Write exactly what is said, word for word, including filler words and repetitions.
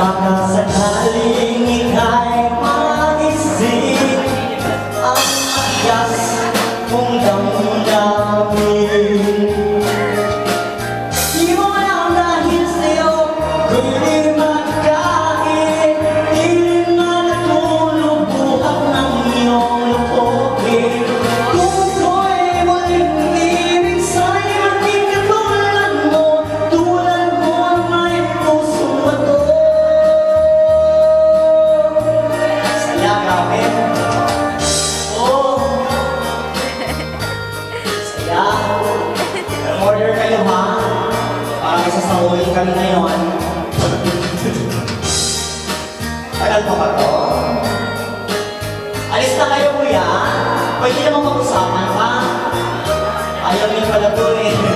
baka sakaling ika'y magising ang agas mong damdamin. Di mo alam dahil sa'yo ko'y di magkain, di rin natulog buhat ng iyong lupokin. Kung ko'y walang ibig sa'y maging katulad mo, tulad mo ang may pusong bato. Saya kami. Oh, saya. Order kayo ha, para may sasahuin kami ngayon. Tagal pa ba to? Alis na kayo kuya, pwede naman mag-usapan pa. Ayaw niyo pala to eh.